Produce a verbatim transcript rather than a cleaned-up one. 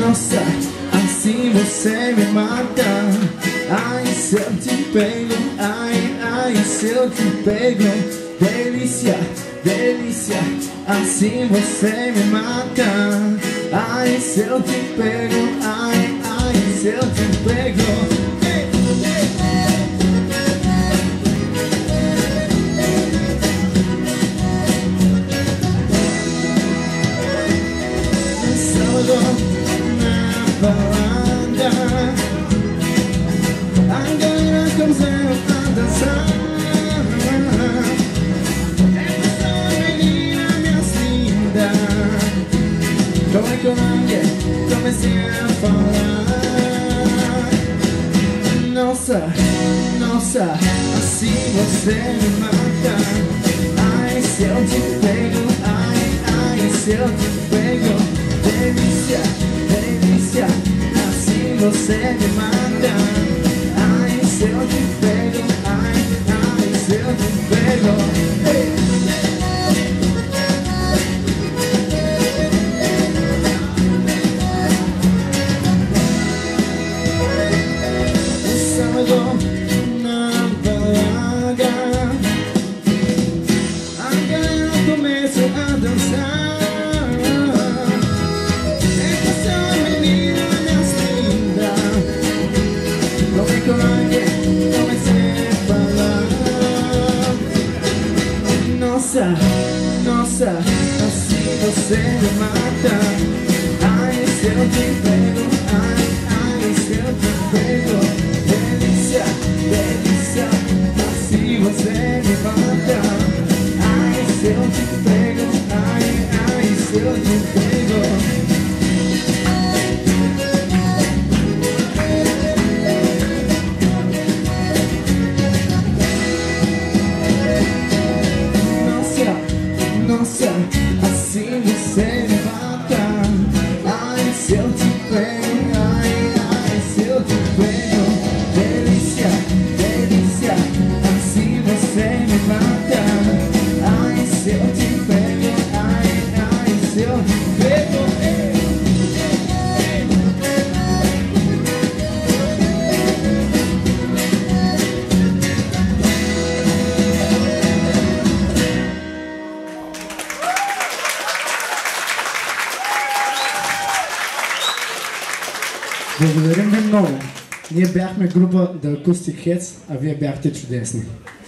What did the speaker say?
Nossa, assim você me mata. Ai, se eu te pego, ai, ai, se eu te pego. Delícia, delícia, assim você me mata. Ai, se eu te pego, ai, ai, se eu te pego. Na balada, a galera começou a dançar. Essa menina me linda, como é que eu não comecei a falar? Nossa, nossa, assim você me mata. Ai, se eu te pego, ai, ai, se eu te pego. Delícia, delícia, assim você me mata. Ai, se eu te pego, ai, ai, se eu te pego. Hey. O sábado na balada, a galera começou a dançar. Nossa, nossa, assim você me mata. Ai, se eu te pego, ai, ai, se eu te pego. Delícia, delícia, assim você me mata. Ai, se eu te pego, ai, ai, se eu te pego. Nossa, assim você me mata. Ai, se eu te pego, ai, ai, se eu te pego. Delícia, delícia, assim você me mata. Ai, se eu te pego, ai, ai, se eu te pego. Благодарим ви много. Ние бяхме група The Acoustic Heads, а вие бяхте чудесни.